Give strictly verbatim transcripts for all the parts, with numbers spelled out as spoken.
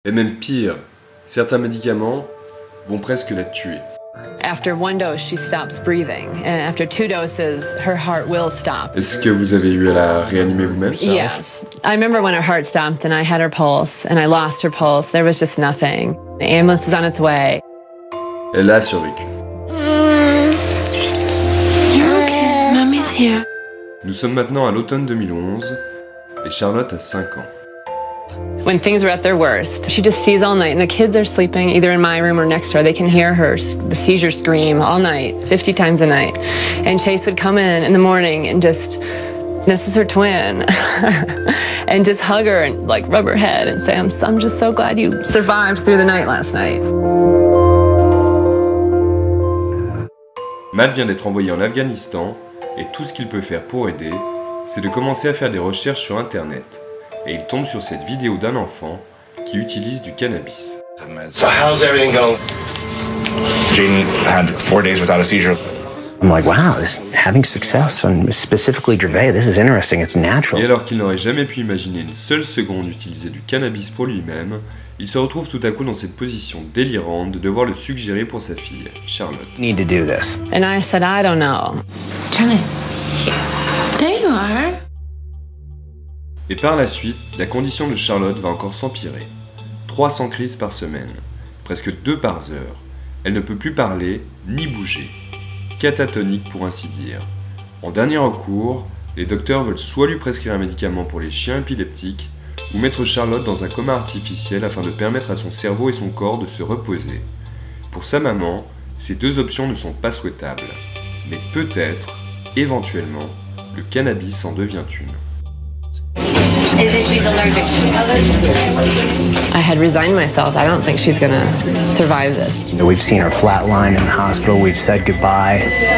Et même pire, certains médicaments vont presque la tuer. After one dose, she stops breathing, and after two doses, her heart will stop. Est-ce que vous avez eu à la réanimer vous-même, Sarah? Yes. I remember when her heart stopped and I had her pulse, and I lost her pulse. There was just nothing. The ambulance is on its way. Elle a survécu. You're okay. Mommy's here. Nous sommes maintenant à l'automne deux mille onze, et Charlotte a cinq ans. When things were at their worst, she just sees all night, and the kids are sleeping either in my room or next to her. They can hear her, the seizure scream all night, fifty times a night. And Chase would come in in the morning and just, this is her twin, and just hug her and like rub her head and say, I'm, I'm just so glad you survived through the night last night. Matt vient d'être envoyé en Afghanistan, et tout ce qu'il peut faire pour aider, c'est de commencer à faire des recherches sur Internet. Et il tombe sur cette vidéo d'un enfant qui utilise du cannabis. So how's everything going? Jaden had four days without a seizure. I'm like, wow, this having success on specifically Dravet, this is interesting, it's natural. Et alors qu'il n'aurait jamais pu imaginer une seule seconde utiliser du cannabis pour lui-même, il se retrouve tout à coup dans cette position délirante de devoir le suggérer pour sa fille, Charlotte. You need to do this. And I said, I don't know. Charlie, there you are. Et par la suite, la condition de Charlotte va encore s'empirer. trois cents crises par semaine, presque deux par heure. Elle ne peut plus parler ni bouger. Catatonique pour ainsi dire. En dernier recours, les docteurs veulent soit lui prescrire un médicament pour les chiens épileptiques, ou mettre Charlotte dans un coma artificiel afin de permettre à son cerveau et son corps de se reposer. Pour sa maman, ces deux options ne sont pas souhaitables. Mais peut-être, éventuellement, le cannabis en devient une. Is it she's allergic to? I had resigned myself. I don't think she's gonna survive this. You know, we've seen her flatline in the hospital, we've said goodbye.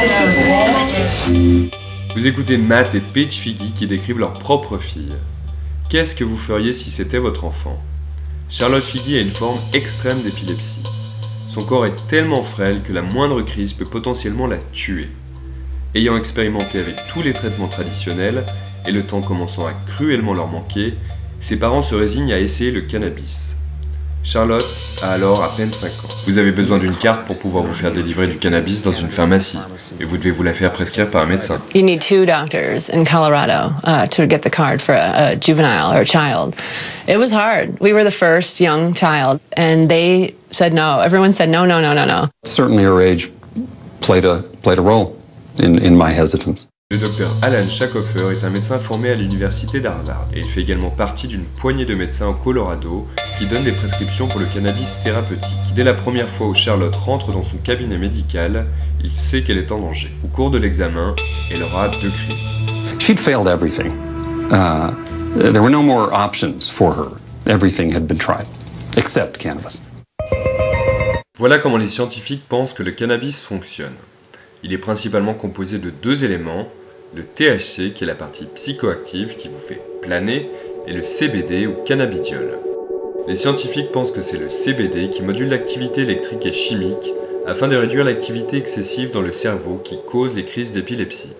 Vous écoutez Matt et Paige Figi qui décrivent leur propre fille. Qu'est-ce que vous feriez si c'était votre enfant? Charlotte Figi a une forme extrême d'épilepsie. Son corps est tellement frêle que la moindre crise peut potentiellement la tuer. Ayant expérimenté avec tous les traitements traditionnels, et le temps commençant à cruellement leur manquer, ses parents se résignent à essayer le cannabis. Charlotte a alors à peine cinq ans. Vous avez besoin d'une carte pour pouvoir vous faire délivrer du cannabis dans une pharmacie, et vous devez vous la faire prescrire par un médecin. You need two doctors in Colorado uh, to get the card for a, a juvenile or a child. It was hard. We were the first young child, and they said no. Everyone said no, no, no, no, no. Certainly her age played a, played a role in, in my hesitance. Le docteur Alan Shackelford est un médecin formé à l'université d'Harvard et il fait également partie d'une poignée de médecins au Colorado qui donnent des prescriptions pour le cannabis thérapeutique. Dès la première fois où Charlotte rentre dans son cabinet médical, il sait qu'elle est en danger. Au cours de l'examen, elle aura deux crises. She'd failed everything. Uh, there were no more options for her. Everything had been tried, except cannabis. Voilà comment les scientifiques pensent que le cannabis fonctionne. Il est principalement composé de deux éléments, le T H C qui est la partie psychoactive qui vous fait planer et le C B D ou cannabidiol. Les scientifiques pensent que c'est le C B D qui module l'activité électrique et chimique afin de réduire l'activité excessive dans le cerveau qui cause les crises d'épilepsie.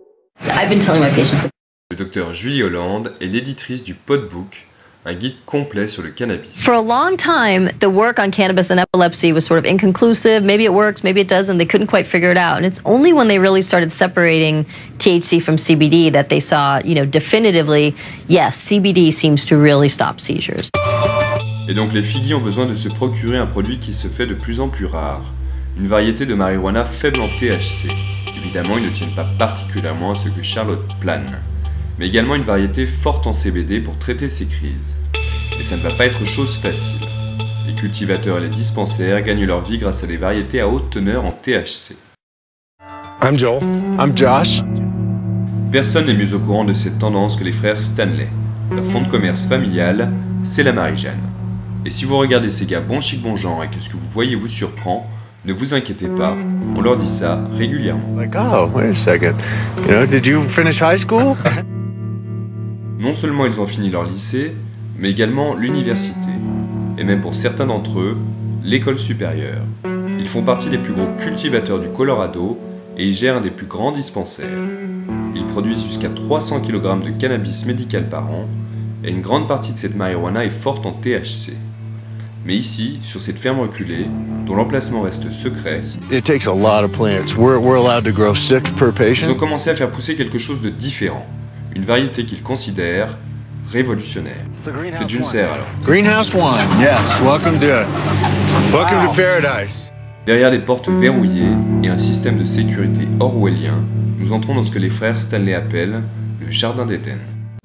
Le docteur Julie Holland est l'éditrice du Podbook, un guide complet sur le cannabis. For a long time, the work on cannabis and epilepsy was sort of inconclusive. Maybe it works, maybe it doesn't. They couldn't quite figure it out. And it's only when they really started separating T H C from C B D that they saw, you know, definitively, yes, C B D seems to really stop seizures. Et donc les Figi ont besoin de se procurer un produit qui se fait de plus en plus rare, une variété de marijuana faible en T H C. Évidemment, ils ne tiennent pas particulièrement à ce que Charlotte plane, mais également une variété forte en C B D pour traiter ces crises. Et ça ne va pas être chose facile. Les cultivateurs et les dispensaires gagnent leur vie grâce à des variétés à haute teneur en T H C. I'm Joel. I'm Josh. Personne n'est mieux au courant de cette tendance que les frères Stanley. Leur fonds de commerce familial, c'est la Marie-Jeanne. Et si vous regardez ces gars bon chic bon genre et que ce que vous voyez vous surprend, ne vous inquiétez pas, on leur dit ça régulièrement. Like, oh, wait a second. You know, did you finish high school? Non seulement ils ont fini leur lycée, mais également l'université. Et même pour certains d'entre eux, l'école supérieure. Ils font partie des plus gros cultivateurs du Colorado et ils gèrent un des plus grands dispensaires. Ils produisent jusqu'à trois cents kilogrammes de cannabis médical par an et une grande partie de cette marijuana est forte en T H C. Mais ici, sur cette ferme reculée, dont l'emplacement reste secret, It takes a lot of plants. We're, we're allowed to grow six per ils ont patient. commencé à faire pousser quelque chose de différent, une variété qu'ils considèrent révolutionnaire. C'est une serre alors. Greenhouse one, yes. Welcome to, welcome to paradise. Derrière les portes verrouillées et un système de sécurité orwellien, nous entrons dans ce que les frères Stanley appellent le jardin d'Éden.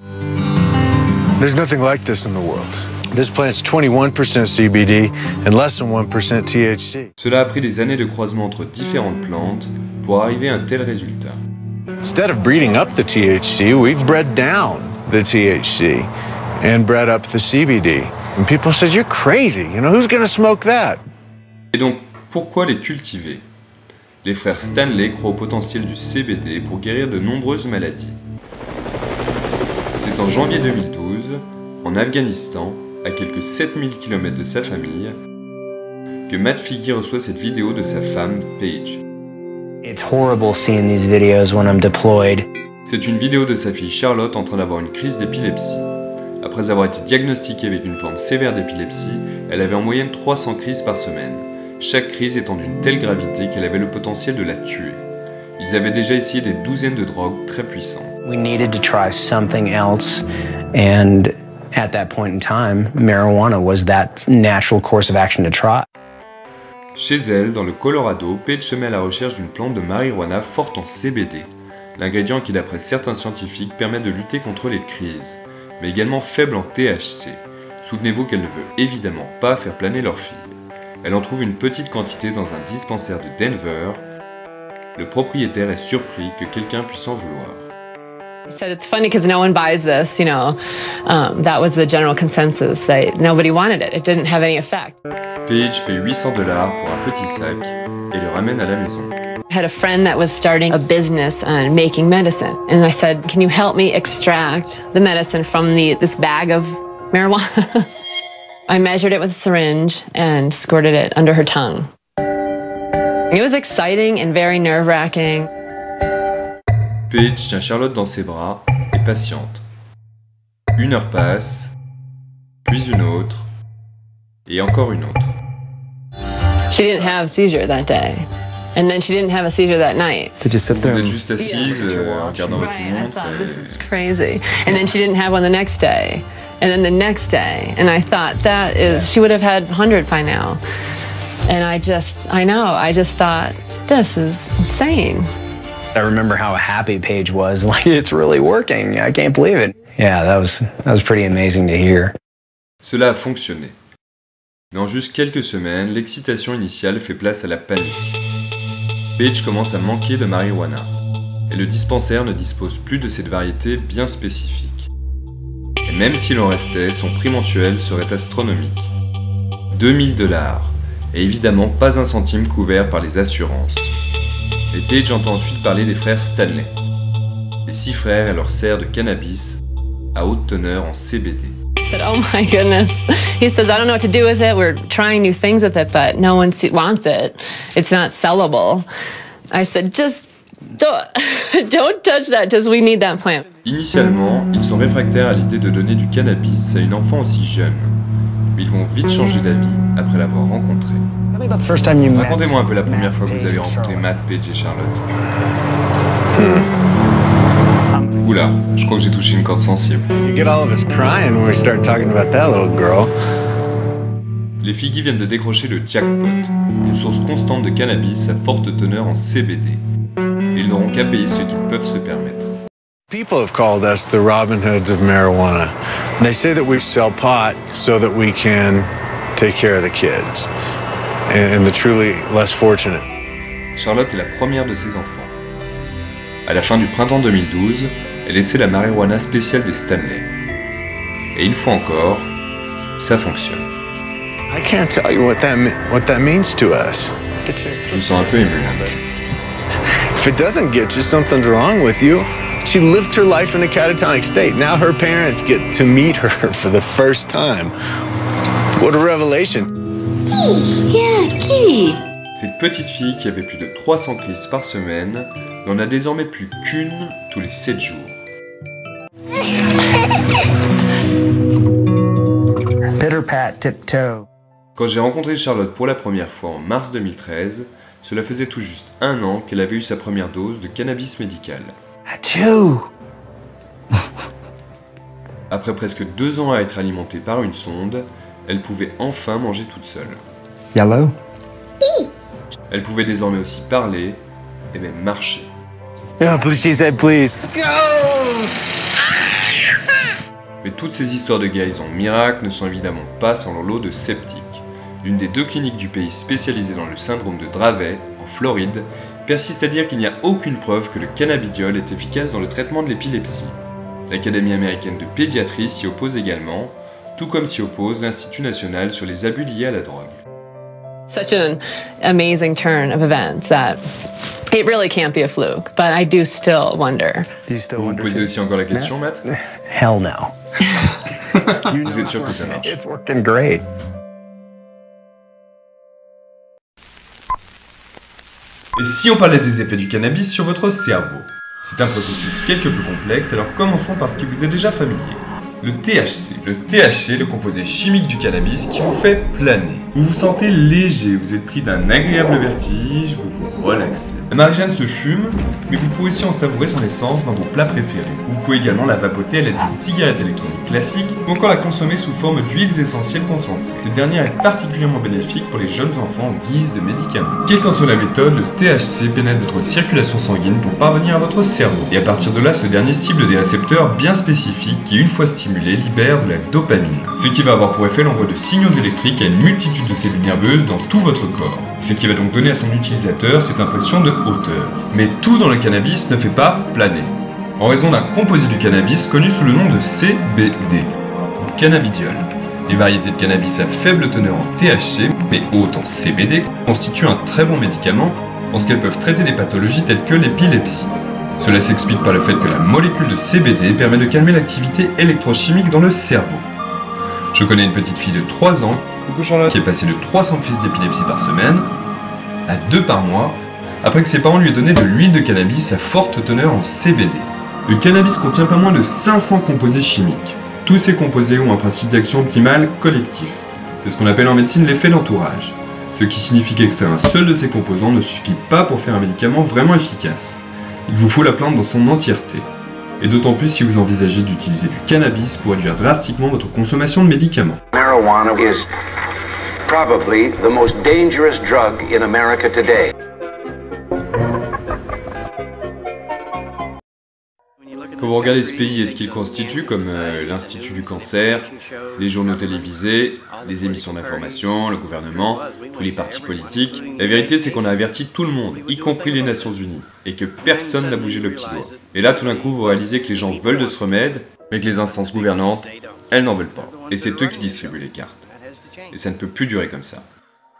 There's nothing like this in the world. This plant's twenty-one percent C B D and less than one percent T H C. Cela a pris des années de croisement entre différentes plantes pour arriver à un tel résultat. Instead of breeding up the T H C, we've bred down the T H C and bred up the C B D. And people said, you're crazy. You know, who's going to smoke that? Et donc, pourquoi les cultiver? Les frères Stanley croient au potentiel du C B D pour guérir de nombreuses maladies. C'est en janvier deux mille douze, en Afghanistan, à quelques sept mille kilomètres de sa famille, que Matt Figgy reçoit cette vidéo de sa femme, Paige. It's horrible seeing these videos when I'm deployed. C'est une vidéo de sa fille Charlotte en train d'avoir une crise d'épilepsie. Après avoir été diagnostiquée avec une forme sévère d'épilepsie, elle avait en moyenne trois cents crises par semaine, chaque crise étant d'une telle gravité qu'elle avait le potentiel de la tuer. Ils avaient déjà essayé des douzaines de drogues très puissantes. We needed to try something else, and at that point in time, marijuana was that natural course of action to try. Chez elle, dans le Colorado, Paige se met à la recherche d'une plante de marijuana forte en C B D, l'ingrédient qui d'après certains scientifiques permet de lutter contre les crises, mais également faible en T H C. Souvenez-vous qu'elle ne veut évidemment pas faire planer leur fille. Elle en trouve une petite quantité dans un dispensaire de Denver. Le propriétaire est surpris que quelqu'un puisse en vouloir. He said it's funny because no one buys this, you know. Um, that was the general consensus. They, nobody wanted it. It didn't have any effect. Paige paie huit cents dollars pour un petit sac et le ramène à la maison. I had a friend that was starting a business on making medicine. And I said, can you help me extract the medicine from the, this bag of marijuana? I measured it with a syringe and squirted it under her tongue. It was exciting and very nerve-wracking. Paige tient Charlotte dans ses bras et patiente. Une heure passe, puis une autre, et encore une autre. She didn't have a seizure that day. And then she didn't have a seizure that night. Did you sit Vous êtes juste assise, euh, en regardant votre Right, I montre. thought, this et- is crazy. And then she didn't have one the next day. And then the next day. And I thought, that is, she would have had one hundred by now. And I just, I know, I just thought, this is insane. I remember how happy Paige was. Like, it's really working. I can't believe it. Yeah, that was that was pretty amazing to hear. Cela a fonctionné. Mais en juste quelques semaines, l'excitation initiale fait place à la panique. Paige commence à manquer de marijuana, et le dispensaire ne dispose plus de cette variété bien spécifique. Et même s'il en restait, son prix mensuel serait astronomique. deux mille dollars, et évidemment pas un centime couvert par les assurances. Et Paige entend ensuite parler des frères Stanley. Les six frères et leur serre de cannabis à haute teneur en C B D. I said, oh my goodness. He says, I don't know what to do with it. We're trying new things with it, but no one se- wants it. It's not sellable. I said, just don't, don't touch that because we need that plant. Initialement, ils sont réfractaires à l'idée de donner du cannabis à une enfant aussi jeune. Mais ils vont vite changer d'avis après l'avoir rencontré. Racontez-moi un peu la première fois que vous avez rencontré Matt, Paige et Charlotte. Oula, je crois que j'ai touché une corde sensible. You get all of us crying when we start talking about that little girl. Les Figgy viennent de décrocher le jackpot, une source constante de cannabis à forte teneur en C B D. Et ils n'auront qu'à payer ce qu'ils peuvent se permettre. People have called us the Robin Hoods of marijuana. They say that we sell pot so that we can take care of the kids and the truly less fortunate. Charlotte est la première de ses enfants. À la fin du printemps deux mille douze, elle essaie la marijuana spéciale des Stanley. Et une fois encore, ça fonctionne. I can't tell you what that me- what that means to us. Je me sens un peu ému. If it doesn't get you, something's wrong with you. She lived her life in a catatonic state. Now her parents get to meet her for the first time. What a revelation. Cette petite fille qui avait plus de trois cents crises par semaine n'en a désormais plus qu'une tous les sept jours. Pitter pat tiptoe. Quand j'ai rencontré Charlotte pour la première fois en mars deux mille treize, cela faisait tout juste un an qu'elle avait eu sa première dose de cannabis médical. Achou! Après presque deux ans à être alimentée par une sonde, elle pouvait enfin manger toute seule. Yellow? Elle pouvait désormais aussi parler et même marcher. Yeah, please, she said please. Mais toutes ces histoires de guérison miracle ne sont évidemment pas sans leur lot de sceptiques. L'une des deux cliniques du pays spécialisée dans le syndrome de Dravet, en Floride, persiste à dire qu'il n'y a aucune preuve que le cannabidiol est efficace dans le traitement de l'épilepsie. L'Académie américaine de pédiatrie s'y oppose également, tout comme s'y oppose l'Institut national sur les abus liés à la drogue. Such an amazing turn of events that it really can't be a fluke, but I do still wonder. Do you still Vous vous wonder posez too? aussi encore la question, Matt? Hell no. You Vous know êtes sûr it's que ça working. marche? It's working great. Et si on parlait des effets du cannabis sur votre cerveau? C'est un processus quelque peu complexe, alors commençons par ce qui vous est déjà familier. Le T H C. Le T H C, le composé chimique du cannabis qui vous fait planer. Vous vous sentez léger, vous êtes pris d'un agréable vertige, vous vous relaxez. La marijuane se fume, mais vous pouvez aussi en savourer son essence dans vos plats préférés. Vous pouvez également la vapoter à l'aide d'une cigarette électronique classique ou encore la consommer sous forme d'huiles essentielles concentrées. Cette dernière est particulièrement bénéfique pour les jeunes enfants en guise de médicament. Quelle qu'en soit la méthode, le T H C pénètre votre circulation sanguine pour parvenir à votre cerveau. Et à partir de là, ce dernier cible des récepteurs bien spécifiques qui, une fois stimulés, libère de la dopamine, ce qui va avoir pour effet l'envoi de signaux électriques à une multitude de cellules nerveuses dans tout votre corps, ce qui va donc donner à son utilisateur cette impression de hauteur. Mais tout dans le cannabis ne fait pas planer, en raison d'un composé du cannabis connu sous le nom de C B D, cannabidiol. Les variétés de cannabis à faible teneur en T H C, mais haute en C B D, constituent un très bon médicament en ce qu'elles peuvent traiter des pathologies telles que l'épilepsie. Cela s'explique par le fait que la molécule de C B D permet de calmer l'activité électrochimique dans le cerveau. Je connais une petite fille de trois ans qui est passée de trois cents crises d'épilepsie par semaine à deux par mois après que ses parents lui aient donné de l'huile de cannabis à forte teneur en C B D. Le cannabis contient pas moins de cinq cents composés chimiques. Tous ces composés ont un principe d'action optimale collectif. C'est ce qu'on appelle en médecine l'effet d'entourage. Ce qui signifie qu'extraire un seul de ces composants ne suffit pas pour faire un médicament vraiment efficace. Il vous faut la plante dans son entièreté. Et d'autant plus si vous envisagez d'utiliser du cannabis pour réduire drastiquement votre consommation de médicaments. Marijuana is probably the most dangerous drug in America today. Quand vous regardez ce pays et ce qu'il constitue, comme euh, l'Institut du cancer, les journaux télévisés, les émissions d'information, le gouvernement, tous les partis politiques, la vérité c'est qu'on a averti tout le monde, y compris les Nations Unies, et que personne n'a bougé le petit doigt. Et là tout d'un coup vous réalisez que les gens veulent de ce remède, mais que les instances gouvernantes, elles n'en veulent pas. Et c'est eux qui distribuent les cartes. Et ça ne peut plus durer comme ça.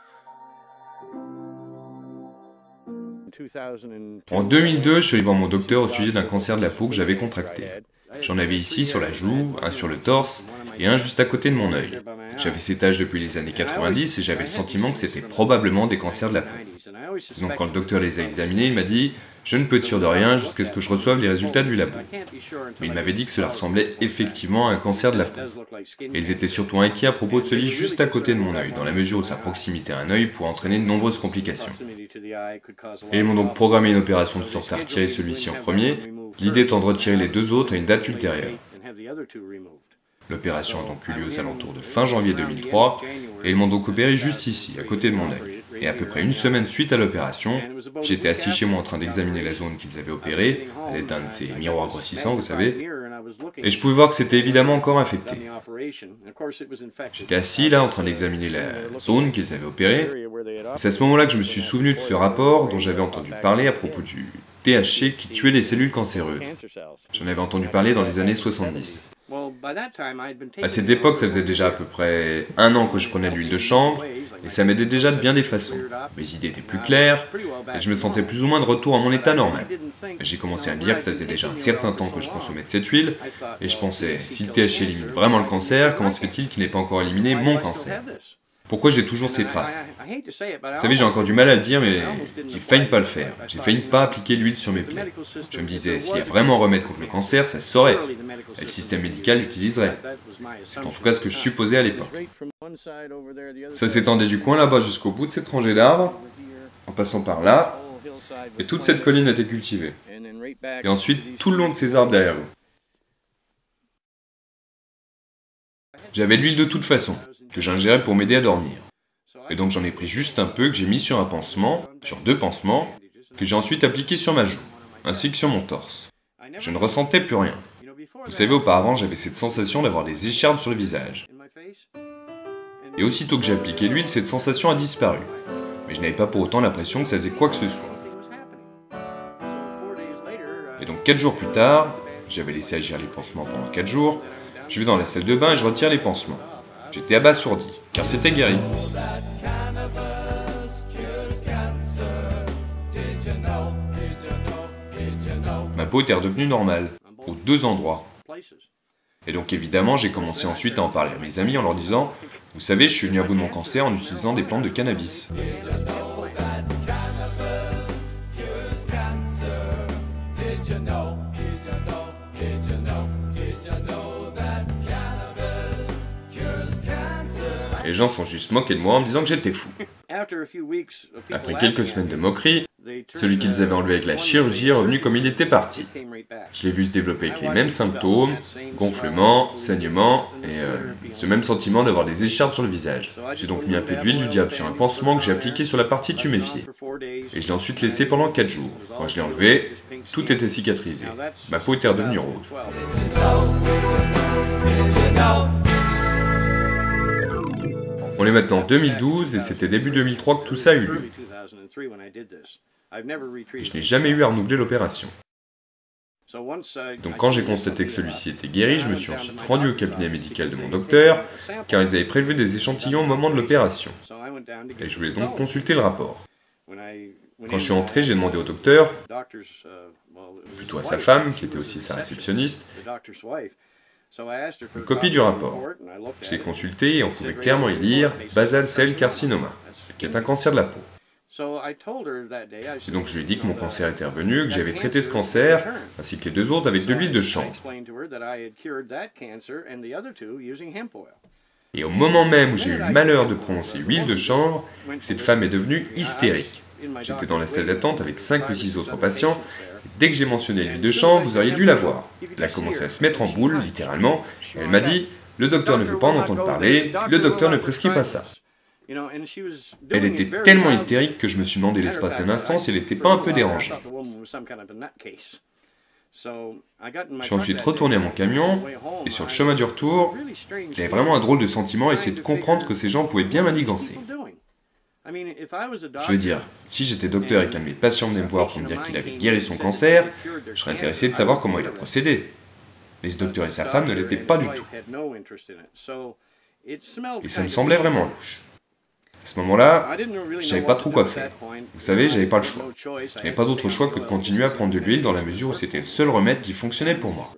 En deux mille deux, je suis allé voir mon docteur au sujet d'un cancer de la peau que j'avais contracté. J'en avais ici sur la joue, un sur le torse et un juste à côté de mon œil. J'avais ces taches depuis les années quatre-vingt-dix et j'avais le sentiment que c'était probablement des cancers de la peau. Donc quand le docteur les a examinés, il m'a dit « Je ne peux être sûr de rien jusqu'à ce que je reçoive les résultats du labo ». Mais il m'avait dit que cela ressemblait effectivement à un cancer de la peau. Et ils étaient surtout inquiets à propos de celui juste à côté de mon œil, dans la mesure où sa proximité à un œil pourrait entraîner de nombreuses complications. Et ils m'ont donc programmé une opération de sorte à retirer celui-ci en premier, l'idée étant de retirer les deux autres à une date ultérieure. L'opération a donc eu lieu aux alentours de fin janvier deux mille trois, et ils m'ont donc opéré juste ici, à côté de mon œil. Et à peu près une semaine suite à l'opération, j'étais assis chez moi en train d'examiner la zone qu'ils avaient opérée, à l'aide d'un de ces miroirs grossissants, vous savez, et je pouvais voir que c'était évidemment encore infecté. J'étais assis là, en train d'examiner la zone qu'ils avaient opérée, et c'est à ce moment-là que je me suis souvenu de ce rapport dont j'avais entendu parler à propos du T H C qui tuait les cellules cancéreuses. J'en avais entendu parler dans les années soixante-dix. À cette époque, ça faisait déjà à peu près un an que je prenais de l'huile de chanvre, et ça m'aidait déjà de bien des façons. Mes idées étaient plus claires, et je me sentais plus ou moins de retour à mon état normal. J'ai commencé à me dire que ça faisait déjà un certain temps que je consommais de cette huile, et je pensais, si le T H C élimine vraiment le cancer, comment se fait-il qu'il n'ait pas encore éliminé mon cancer? Pourquoi j'ai toujours ces traces? Vous savez, j'ai encore du mal à le dire, mais j'ai failli ne pas le faire. j'ai failli ne pas appliquer l'huile sur mes plaies. Je me disais, s'il y a vraiment un remède contre le cancer, ça se saurait. Et le système médical l'utiliserait. C'est en tout cas ce que je supposais à l'époque. Ça s'étendait du coin là-bas jusqu'au bout de cette rangée d'arbres, en passant par là, et toute cette colline était cultivée. Et ensuite, tout le long de ces arbres derrière vous. J'avais de l'huile de toute façon, que j'ingérais pour m'aider à dormir. Et donc j'en ai pris juste un peu que j'ai mis sur un pansement, sur deux pansements, que j'ai ensuite appliqué sur ma joue, ainsi que sur mon torse. Je ne ressentais plus rien. Vous savez, auparavant, j'avais cette sensation d'avoir des écharpes sur le visage. Et aussitôt que j'ai appliqué l'huile, cette sensation a disparu. Mais je n'avais pas pour autant l'impression que ça faisait quoi que ce soit. Et donc quatre jours plus tard, j'avais laissé agir les pansements pendant quatre jours, je vais dans la salle de bain et je retire les pansements. J'étais abasourdi, car c'était guéri. Ma peau était redevenue normale, aux deux endroits. Et donc évidemment, j'ai commencé ensuite à en parler à mes amis en leur disant « Vous savez, je suis venu à bout de mon cancer en utilisant des plantes de cannabis. » Les gens sont juste moqués de moi en me disant que j'étais fou. Après quelques semaines de moquerie, celui qu'ils avaient enlevé avec la chirurgie est revenu comme il était parti. Je l'ai vu se développer avec les mêmes symptômes, gonflement, saignement et euh, ce même sentiment d'avoir des écharpes sur le visage. J'ai donc mis un peu d'huile du diable sur un pansement que j'ai appliqué sur la partie tuméfiée. Et je l'ai ensuite laissé pendant quatre jours. Quand je l'ai enlevé, tout était cicatrisé. Ma peau était redevenue rose. On est maintenant en deux mille douze et c'était début deux mille trois que tout ça a eu lieu. Et je n'ai jamais eu à renouveler l'opération. Donc quand j'ai constaté que celui-ci était guéri, je me suis ensuite rendu au cabinet médical de mon docteur, car ils avaient prélevé des échantillons au moment de l'opération. Et je voulais donc consulter le rapport. Quand je suis entré, j'ai demandé au docteur, plutôt à sa femme, qui était aussi sa réceptionniste, une copie du rapport. Je l'ai consulté et on pouvait clairement y lire « basal cell carcinoma », qui est un cancer de la peau. Et donc je lui ai dit que mon cancer était revenu, que j'avais traité ce cancer, ainsi que les deux autres, avec de l'huile de chanvre. Et au moment même où j'ai eu le malheur de prononcer huile de chanvre, cette femme est devenue hystérique. J'étais dans la salle d'attente avec cinq ou six autres patients. Dès que j'ai mentionné l'huile de chanvre, vous auriez dû la voir. Elle a commencé à se mettre en boule, littéralement. Elle m'a dit « Le docteur ne veut pas en entendre parler, le docteur ne prescrit pas ça ». Elle était tellement hystérique que je me suis demandé l'espace d'un instant si elle n'était pas un peu dérangée. Je suis ensuite retourné à mon camion, et sur le chemin du retour, j'avais vraiment un drôle de sentiment à essayer de comprendre ce que ces gens pouvaient bien manigancer. Je veux dire, si j'étais docteur et qu'un de mes patients venait me voir pour me dire qu'il avait guéri son cancer, je serais intéressé de savoir comment il a procédé. Mais ce docteur et sa femme ne l'étaient pas du tout. Et ça me semblait vraiment louche. À ce moment-là, je savais pas trop quoi faire. Vous savez, j'avais pas le choix. Je n'avais pas d'autre choix que de continuer à prendre de l'huile dans la mesure où c'était le seul remède qui fonctionnait pour moi.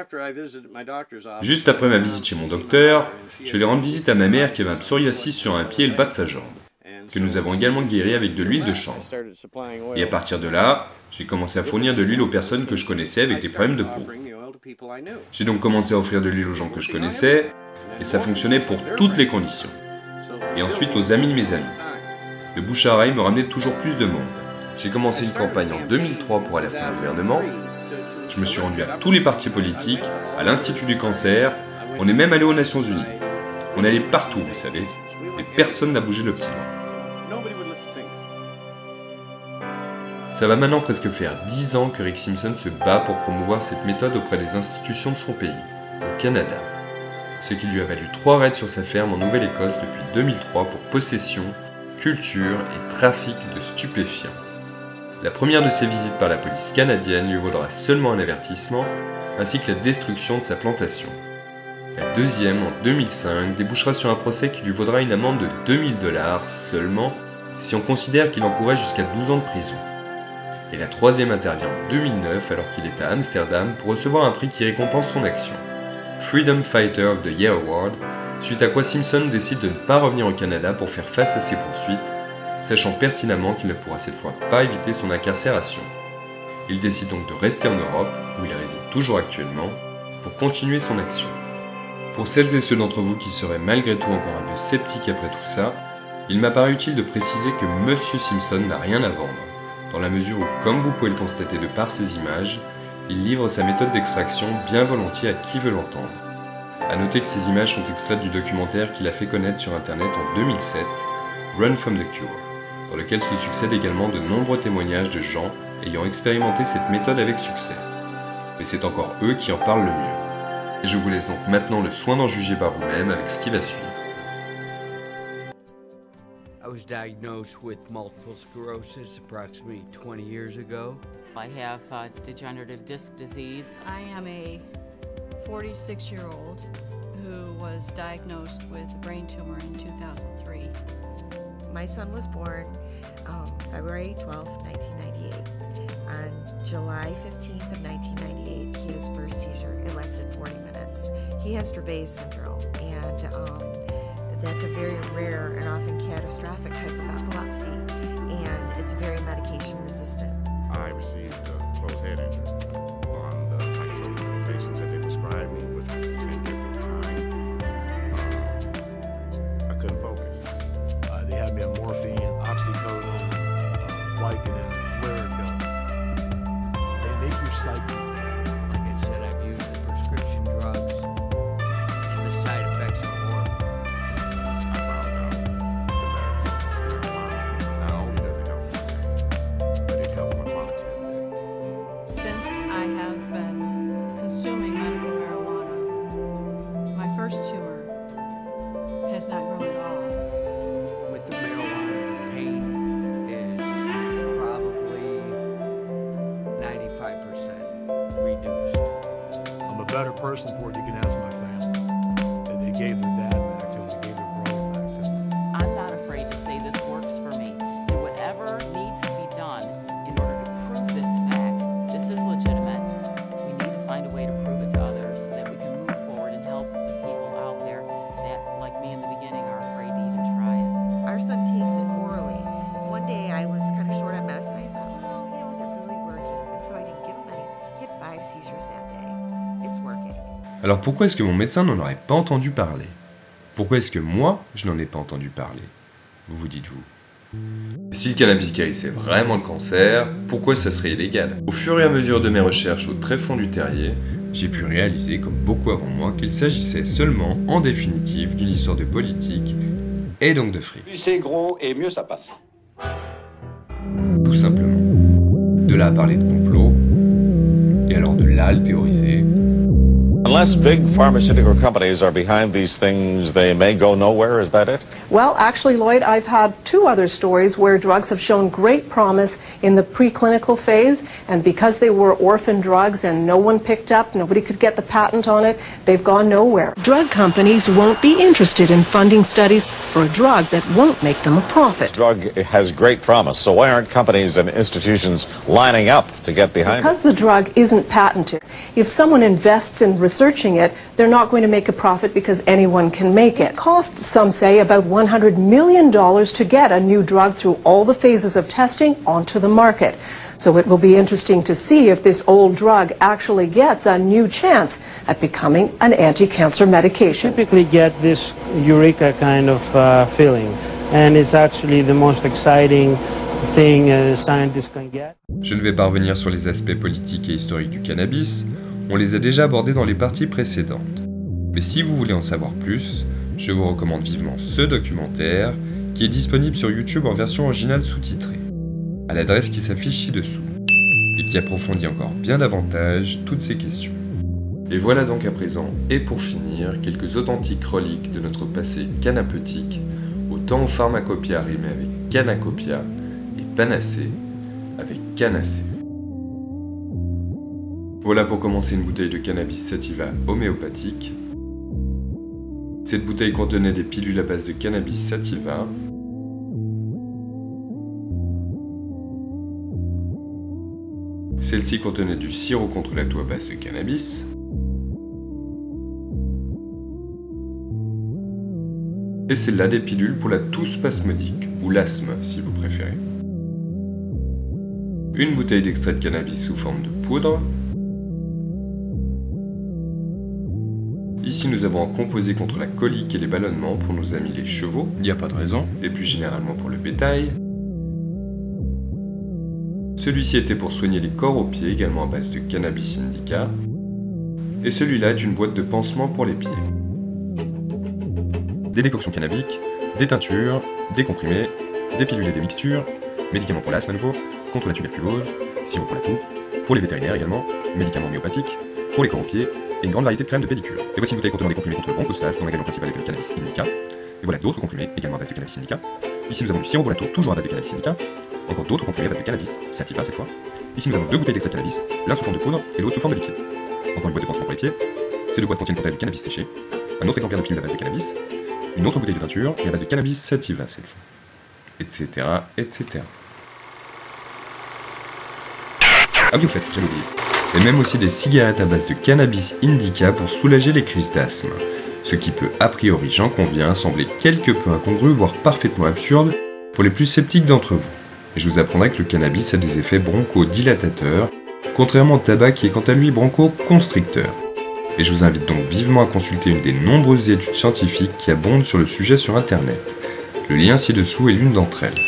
Juste après ma visite chez mon docteur, je vais rendre visite à ma mère qui avait un psoriasis sur un pied et le bas de sa jambe, que nous avons également guéri avec de l'huile de chanvre. Et à partir de là, j'ai commencé à fournir de l'huile aux personnes que je connaissais avec des problèmes de peau. J'ai donc commencé à offrir de l'huile aux gens que je connaissais, et ça fonctionnait pour toutes les conditions. Et ensuite aux amis de mes amis. Le bouche à oreille me ramenait toujours plus de monde. J'ai commencé une campagne en deux mille trois pour alerter le gouvernement. Je me suis rendu à tous les partis politiques, à l'Institut du cancer, on est même allé aux Nations Unies. On allait partout, vous savez, et personne n'a bougé le petit doigt. Ça va maintenant presque faire dix ans que Rick Simpson se bat pour promouvoir cette méthode auprès des institutions de son pays, au Canada. Ce qui lui a valu trois raids sur sa ferme en Nouvelle-Écosse depuis deux mille trois pour possession, culture et trafic de stupéfiants. La première de ses visites par la police canadienne lui vaudra seulement un avertissement, ainsi que la destruction de sa plantation. La deuxième, en deux mille cinq, débouchera sur un procès qui lui vaudra une amende de deux mille dollars seulement, si on considère qu'il encourait jusqu'à douze ans de prison. Et la troisième intervient en deux mille neuf alors qu'il est à Amsterdam pour recevoir un prix qui récompense son action. Freedom Fighter of the Year Award, suite à quoi Simpson décide de ne pas revenir au Canada pour faire face à ses poursuites, sachant pertinemment qu'il ne pourra cette fois pas éviter son incarcération. Il décide donc de rester en Europe, où il réside toujours actuellement, pour continuer son action. Pour celles et ceux d'entre vous qui seraient malgré tout encore un peu sceptiques après tout ça, il m'a paru utile de préciser que Monsieur Simpson n'a rien à vendre, dans la mesure où, comme vous pouvez le constater de par ces images, il livre sa méthode d'extraction bien volontiers à qui veut l'entendre. A noter que ces images sont extraites du documentaire qu'il a fait connaître sur internet en deux mille sept, Run from the Cure, dans lequel se succèdent également de nombreux témoignages de gens ayant expérimenté cette méthode avec succès. Mais c'est encore eux qui en parlent le mieux. Et je vous laisse donc maintenant le soin d'en juger par vous-même avec ce qui va suivre. I was diagnosed with multiple sclerosis approximately twenty years ago. I have uh, degenerative disc disease. I am a forty-six-year-old who was diagnosed with a brain tumor in two thousand three. My son was born um, February twelfth, nineteen ninety-eight. On July fifteenth of nineteen ninety-eight, he had his first seizure. It lasted forty minutes. He has Dravet syndrome, and um, that's a very rare and often catastrophic type of epilepsy, and it's very medication resistant. I received a closed head injury on the psychotropic medications that they prescribed me, which was ten different kinds. Uh, I couldn't focus. Uh, they had me on morphine, oxycodone, uh, Vicodin, Lyrica. They make your psyche. Like I said, I've used the prescription drugs, and the side effects are horrible. I found out the medical marijuana not only does it help for me, but it helps my quality of life. Since I have been consuming medical marijuana, my first tumor has not grown at all. With the marijuana, the pain is probably ninety-five percent reduced. I'm a better person for it. You can ask my family. They, they gave their dad back to me. They gave their brother back to me. I'm not afraid to say this works for me. And whatever needs to be done in order to prove this fact, this is legitimate. We need to find a way to prove it to others so that we can move forward and help the people out there that, like me in the beginning, are afraid to even try it. Our son takes it orally. One day I was kind of short on medicine. I thought, well, you know, is it really working? And so I didn't give him any. He had five seizures that day. It's working. Alors pourquoi est-ce que mon médecin n'en aurait pas entendu parler? Pourquoi est-ce que moi, je n'en ai pas entendu parler? Vous vous dites-vous. Si le cannabis guérissait vraiment le cancer, pourquoi ça serait illégal? Au fur et à mesure de mes recherches au tréfonds du terrier, j'ai pu réaliser, comme beaucoup avant moi, qu'il s'agissait seulement, en définitive, d'une histoire de politique et donc de fric. Plus c'est gros et mieux ça passe. Tout simplement. De là à parler de complot, et alors de là à le théoriser. Unless big pharmaceutical companies are behind these things, they may go nowhere, is that it? Well, actually, Lloyd, I've had two other stories where drugs have shown great promise in the preclinical phase, and because they were orphan drugs and no one picked up, nobody could get the patent on it, they've gone nowhere. Drug companies won't be interested in funding studies for a drug that won't make them a profit. This drug has great promise, so why aren't companies and institutions lining up to get behind it? Because the drug isn't patented, if someone invests in researching it, they're not going to make a profit because anyone can make it. It costs, some say, about one hundred million dollars to get a new drug through all the phases of testing onto the market. So it will be interesting to see if this old drug actually gets a new chance at becoming an anti-cancer medication. Typically get this eureka kind of uh, feeling, and it's actually the most exciting thing a scientist can get. Je ne vais pas revenir sur les aspects politiques et historiques du cannabis, on les a déjà abordés dans les parties précédentes. Mais si vous voulez en savoir plus, je vous recommande vivement ce documentaire qui est disponible sur YouTube en version originale sous-titrée, à l'adresse qui s'affiche ci-dessous, et qui approfondit encore bien davantage toutes ces questions. Et voilà donc à présent, et pour finir, quelques authentiques reliques de notre passé canapeutique, autant pharmacopia rimé avec canacopia, et panacée avec canacée. Voilà pour commencer une bouteille de cannabis sativa homéopathique. Cette bouteille contenait des pilules à base de cannabis sativa. Celle-ci contenait du sirop contre la toux à base de cannabis. Et celle-là des pilules pour la toux spasmodique, ou l'asthme si vous préférez. Une bouteille d'extrait de cannabis sous forme de poudre. Ici, nous avons un composé contre la colique et les ballonnements pour nos amis les chevaux, il n'y a pas de raison, et plus généralement pour le bétail. Celui-ci était pour soigner les corps aux pieds, également à base de cannabis indica. Et celui-là est une boîte de pansement pour les pieds. Des décoctions cannabiques, des teintures, des comprimés, des pilules et des mixtures, médicaments pour l'asthme à nouveau, contre la tuberculose, sirop pour la toux, pour les vétérinaires également, médicaments homéopathiques, pour les corps aux pieds, et une grande variété de crèmes de pédicure. Et voici une bouteille contenant des comprimés contre le bronchospasme, dont l'ingrédient principal était le cannabis indica. Et voilà d'autres comprimés, également à base de cannabis indica. Ici nous avons du sirop pour la toux, toujours à base de cannabis indica. Encore d'autres comprimés à base de cannabis, sativa cette fois. Ici nous avons deux bouteilles d'extrait de cannabis, l'un sous forme de poudre et l'autre sous forme de liquide. Encore une boîte de pansement pour les pieds. Ces deux boîtes contiennent quant à elles du cannabis séché. Un autre exemplaire de pilule à base de cannabis. Une autre bouteille de teinture et à base de cannabis sativa cette fois. Etc. etc. Ah oui, au fait, j'avais oublié. Et même aussi des cigarettes à base de cannabis indica pour soulager les crises d'asthme. Ce qui peut, a priori, j'en conviens, sembler quelque peu incongru, voire parfaitement absurde, pour les plus sceptiques d'entre vous. Et je vous apprendrai que le cannabis a des effets bronchodilatateurs, contrairement au tabac qui est quant à lui bronchoconstricteur. Et je vous invite donc vivement à consulter une des nombreuses études scientifiques qui abondent sur le sujet sur internet. Le lien ci-dessous est l'une d'entre elles.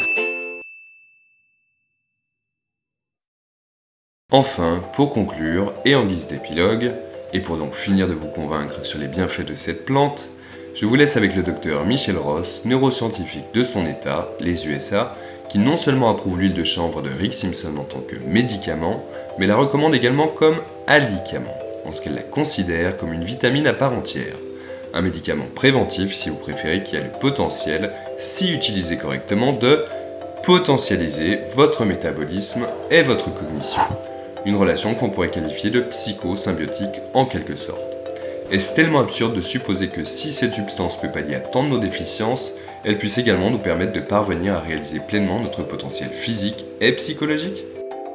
Enfin, pour conclure, et en guise d'épilogue, et pour donc finir de vous convaincre sur les bienfaits de cette plante, je vous laisse avec le docteur Michel Ross, neuroscientifique de son état, les U S A, qui non seulement approuve l'huile de chanvre de Rick Simpson en tant que médicament, mais la recommande également comme alicament, en ce qu'elle la considère comme une vitamine à part entière. Un médicament préventif, si vous préférez, qui a le potentiel, si utilisé correctement, de potentialiser votre métabolisme et votre cognition. Une relation qu'on pourrait qualifier de psychosymbiotique en quelque sorte. Est-ce tellement absurde de supposer que si cette substance peut pallier à tant de nos déficiences, elle puisse également nous permettre de parvenir à réaliser pleinement notre potentiel physique et psychologique ?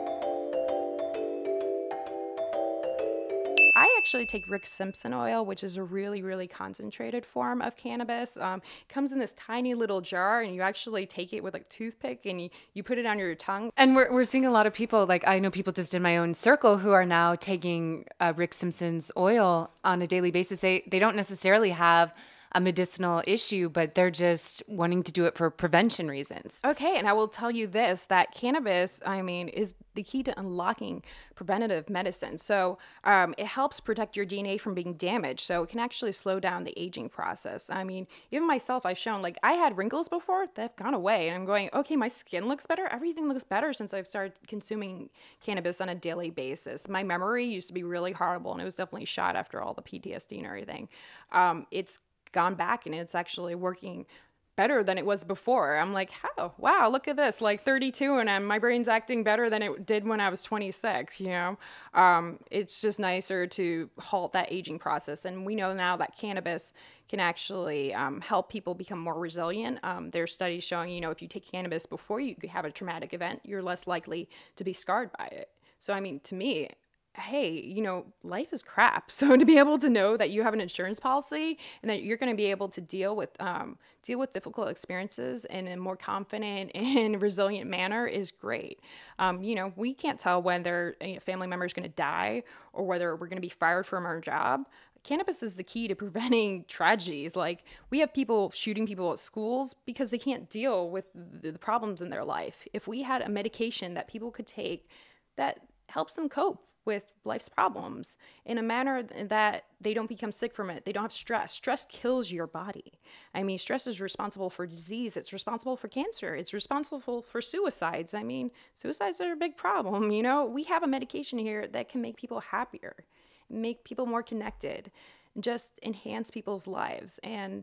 I actually take Rick Simpson oil, which is a really, really concentrated form of cannabis. Um, it comes in this tiny little jar, and you actually take it with a toothpick, and you, you put it on your tongue. And we're, we're seeing a lot of people, like I know people just in my own circle who are now taking uh, Rick Simpson's oil on a daily basis. They, they don't necessarily have a medicinal issue, but they're just wanting to do it for prevention reasons. Okay, and I will tell you this, that cannabis, I mean, is the key to unlocking preventative medicine. So um, it helps protect your D N A from being damaged, so it can actually slow down the aging process. I mean, even myself, I've shown, like, I had wrinkles before, they've gone away, and I'm going, okay, my skin looks better, everything looks better since I've started consuming cannabis on a daily basis. My memory used to be really horrible, and it was definitely shot after all the P T S D and everything. Um, it's gone back and it's actually working better than it was before. I'm like, oh, wow, look at this, like thirty-two and I'm, my brain's acting better than it did when I was twenty-six, you know? Um, it's just nicer to halt that aging process. And we know now that cannabis can actually um, help people become more resilient. Um, there are studies showing, you know, if you take cannabis before you have a traumatic event, you're less likely to be scarred by it. So, I mean, to me, hey, you know, life is crap. So to be able to know that you have an insurance policy and that you're going to be able to deal with um, deal with difficult experiences in a more confident and resilient manner is great. Um, you know, we can't tell whether a family member is going to die or whether we're going to be fired from our job. Cannabis is the key to preventing tragedies. Like, we have people shooting people at schools because they can't deal with the problems in their life. If we had a medication that people could take that helps them cope with life's problems in a manner that they don't become sick from it. They don't have stress. Stress kills your body. I mean, stress is responsible for disease. It's responsible for cancer. It's responsible for suicides. I mean, suicides are a big problem. You know, we have a medication here that can make people happier, make people more connected, just enhance people's lives. And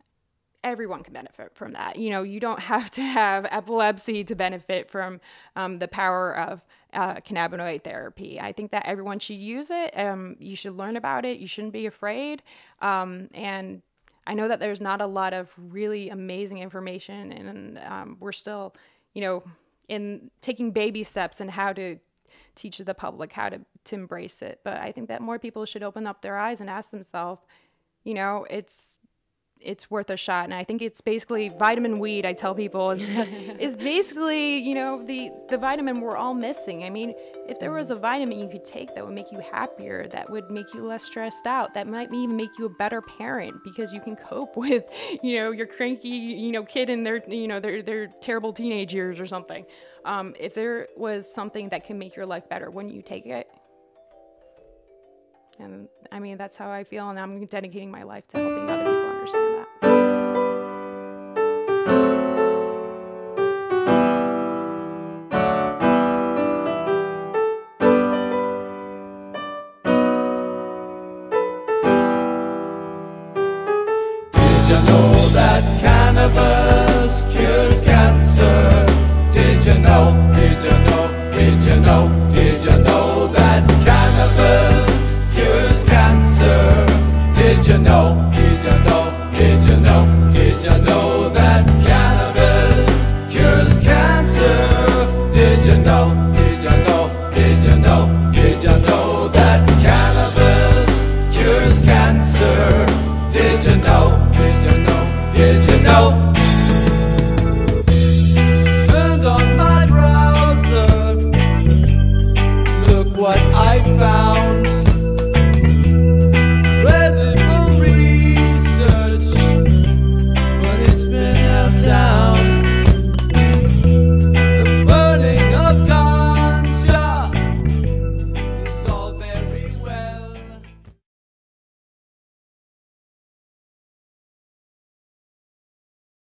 everyone can benefit from that. You know, you don't have to have epilepsy to benefit from um, the power of uh, cannabinoid therapy. I think that everyone should use it. Um, you should learn about it. You shouldn't be afraid. Um, and I know that there's not a lot of really amazing information, and um, we're still, you know, in taking baby steps in how to teach the public how to, to embrace it. But I think that more people should open up their eyes and ask themselves, you know, it's it's worth a shot. And I think it's basically vitamin weed, I tell people, is, is basically, you know, the, the vitamin we're all missing. I mean, if there was a vitamin you could take that would make you happier, that would make you less stressed out, that might even make you a better parent because you can cope with, you know, your cranky, you know, kid in their, you know, their, their terrible teenage years or something. Um, if there was something that can make your life better, wouldn't you take it? And I mean, that's how I feel, and I'm dedicating my life to helping other people understand that. Did you know that cannabis cures cancer? Did you know, did you know, did you know, did you know that cannabis cures cancer? Did you know, did you know, did you know, did you know that cannabis cures cancer? Did you know, did you know, did you know, did you know that cannabis cures cancer? Did you know, did you know, did you know? Turned on my browser, look what I found. Credible research, but it's been held down.